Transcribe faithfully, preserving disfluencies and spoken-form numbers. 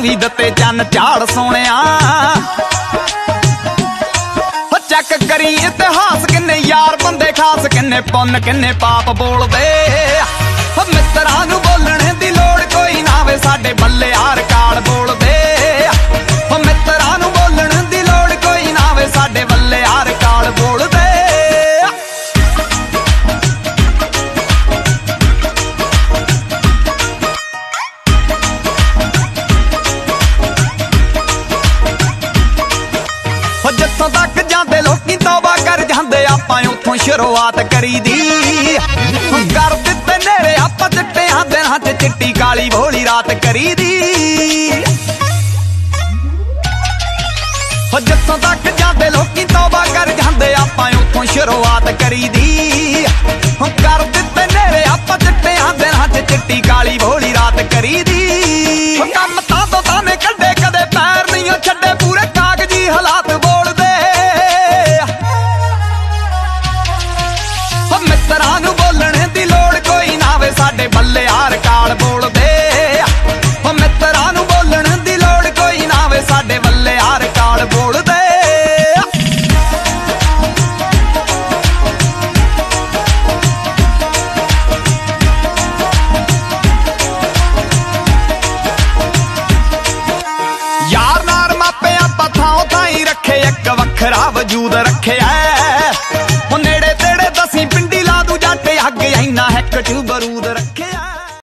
ਈਦ ते चन झाड़ सोनिया चेक करी इतिहास किन्ने यार बंदे खास किन्ने पुन किन्ने पाप बोलदे मित्रां नूं बोलणे दी लोड़ कोई ना वे साडे बल्ले यार काल बोलदे मित्रां नूं बोलण दी लोड़ कोई ना वे साडे बल्ले यार काल बोलदे जिथों तक जांदे लोकी तौबा कर जांदे आपां उत्थों शुरुआत करी दी कर दित्ते नेड़े आपां चिट्टियां दिनां च चिट्टी काली भोली रात करी दी जिथों तक जांदे लोकी तौबा कर जांदे आपां उत्थों शुरुआत करी दी कर दित्ते नेड़े आपां चिट्टियां दिनां च चिट्टी काली भोली रात करी दी